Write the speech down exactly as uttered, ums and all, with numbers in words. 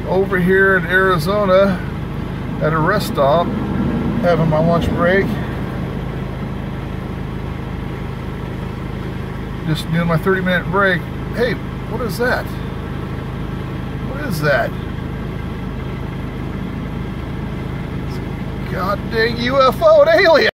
over here in Arizona at a rest stop, having my lunch break. Just doing my thirty minute break. Hey, what is that? What is that? God dang U F O and alien!